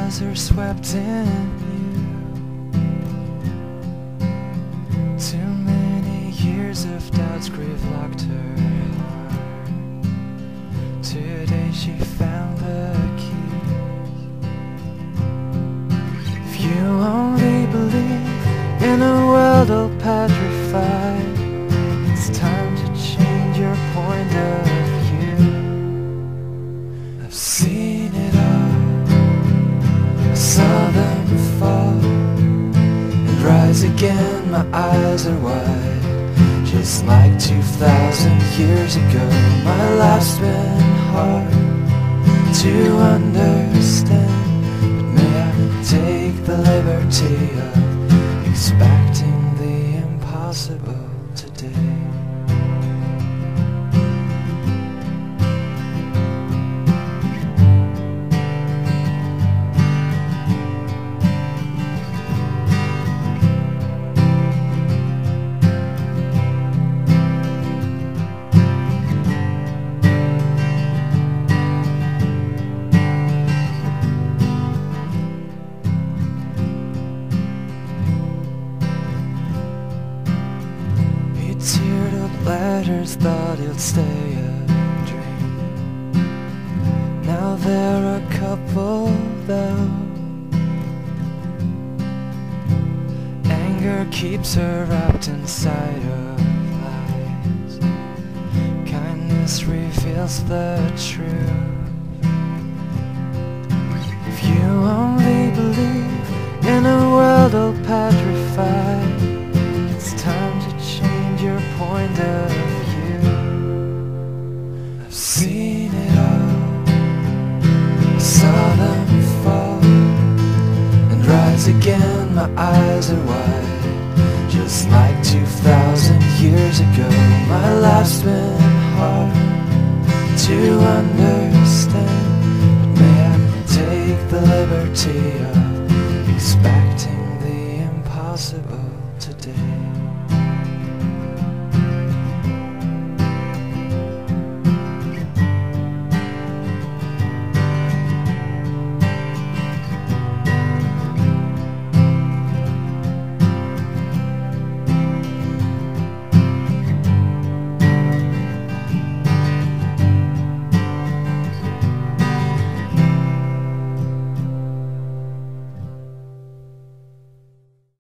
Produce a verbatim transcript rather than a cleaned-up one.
eyes are swept in you. Too many years of doubts grief locked her heart. Today she found the keys. If you only believe in a world all petrified, it's time to change your point of view. I've seen it all, I saw them fall and rise again. My eyes are wide, just like two thousand years ago. My life's been hard to understand, but may I take the liberty of expecting the impossible today. Teared up letters, thought he'd stay a dream. Now they're a couple though. Anger keeps her wrapped inside of lies. Kindness reveals the truth. If you only believe in a world all petrified, it's time to change your point of view. I've seen it all, I saw them fall and rise again. My eyes are wide, just like two thousand years ago. My life's been hard to understand, but may I take the liberty of expecting the impossible.